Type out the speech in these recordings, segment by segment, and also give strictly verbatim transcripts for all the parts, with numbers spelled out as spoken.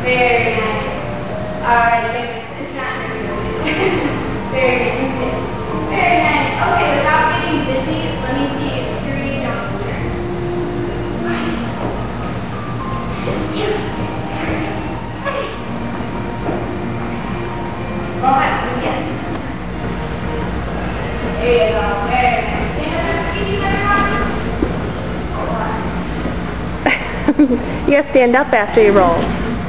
Very nice. Alright, it's not very good. Very nice. Okay, without getting busy, let me see three jumps here. You. Go ahead, yes. There you go, very nice. You gotta stand up after you roll.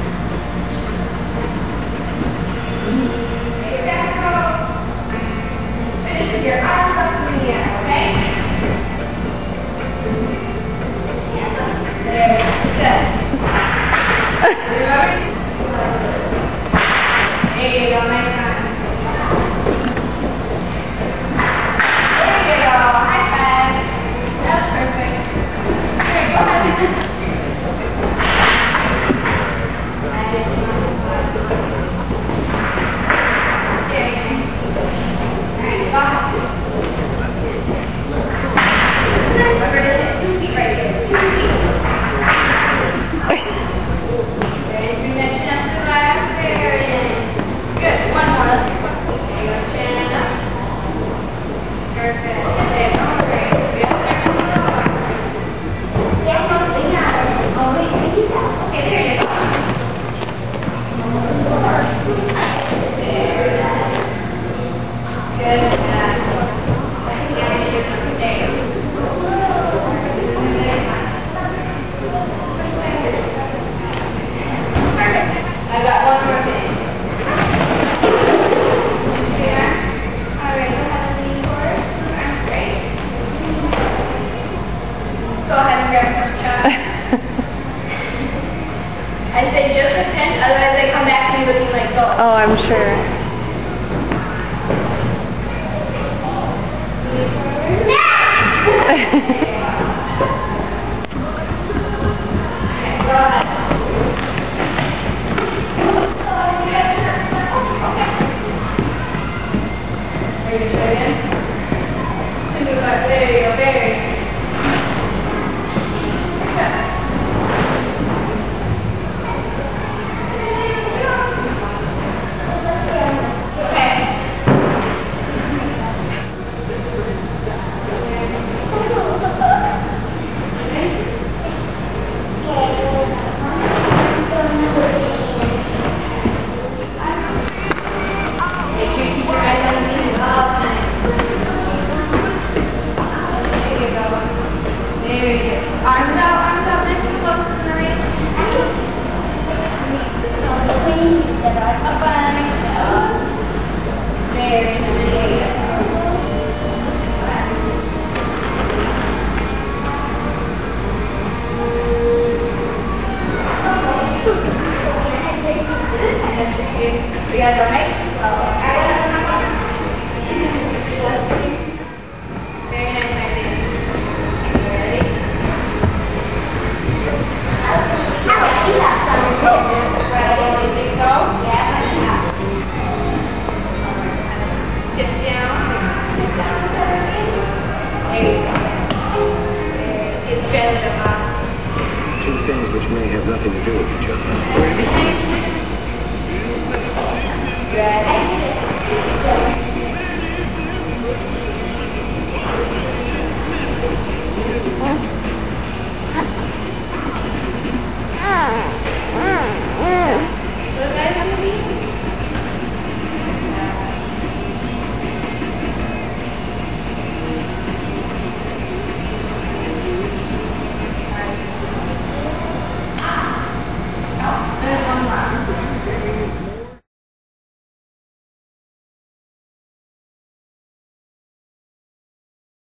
Your arms up in the air, okay? There, good. You ready? There you go, nice time. There you go, high five. That's perfect. Here, go ahead. I say just a pinch, otherwise they come back to me looking like gold. Oh, I'm sure. Go ahead. Are you ready? There you go, very good. Arms out, arms out, nice and close to the ring. Up on. Very nice. You guys all right? Very nice, my dear. Ready? Two things which may have nothing to do with each other. Ready?